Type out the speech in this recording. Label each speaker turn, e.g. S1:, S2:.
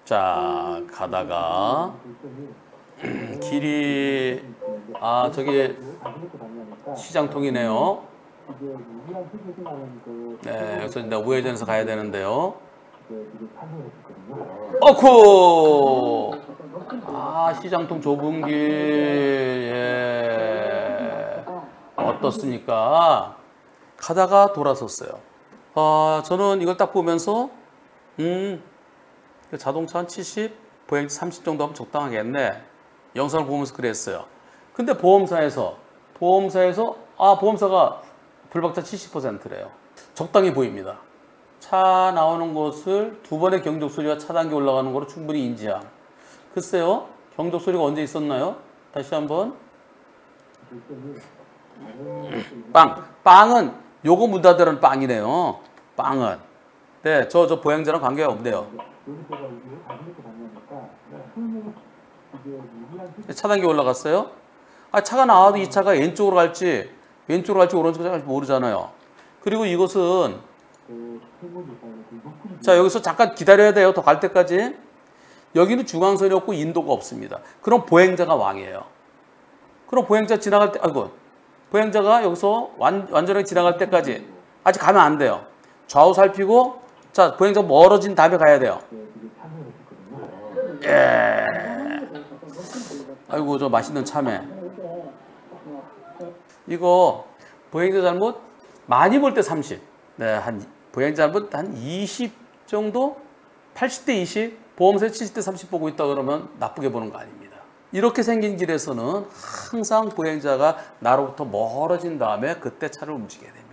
S1: 자, 가다가 길이 저기 시장통이네요. 네, 그래서 이제 우회전해서 가야 되는데요. 어쿠! 시장통 좁은 길, 예. 어떻습니까? 가다가 돌아섰어요. 저는 이걸 딱 보면서, 자동차 한 70, 보행자 30 정도 하면 적당하겠네. 영상을 보면서 그랬어요. 근데 보험사가 불박차 70%래요. 적당히 보입니다. 차 나오는 곳을 두 번의 경적 소리와 차단기 올라가는 거로 충분히 인지함. 글쎄요, 경적 소리가 언제 있었나요? 다시 한번. 빵은 요거 문 닫으라는 빵이네요. 빵은. 네, 저 보행자랑 관계가 없네요. 차단기 올라갔어요? 차가 나와도 이 차가 왼쪽으로 갈지 오른쪽으로 갈지 모르잖아요. 그리고 이것은 자, 여기서 잠깐 기다려야 돼요. 더 갈 때까지. 여기는 중앙선이 없고 인도가 없습니다. 그럼 보행자가 왕이에요. 그럼 보행자 지나갈 때, 보행자가 여기서 완전하게 지나갈 때까지 아직 가면 안 돼요. 좌우 살피고, 자, 보행자 멀어진 다음에 가야 돼요. 예. 아이고, 저 맛있는 참외. 이거 보행자 잘못 많이 볼 때 30. 네, 보행자 잘못 한 20 정도? 80대 20? 보험사에 70대 30 보고 있다 그러면 나쁘게 보는 거 아닙니다. 이렇게 생긴 길에서는 항상 보행자가 나로부터 멀어진 다음에 그때 차를 움직여야 됩니다.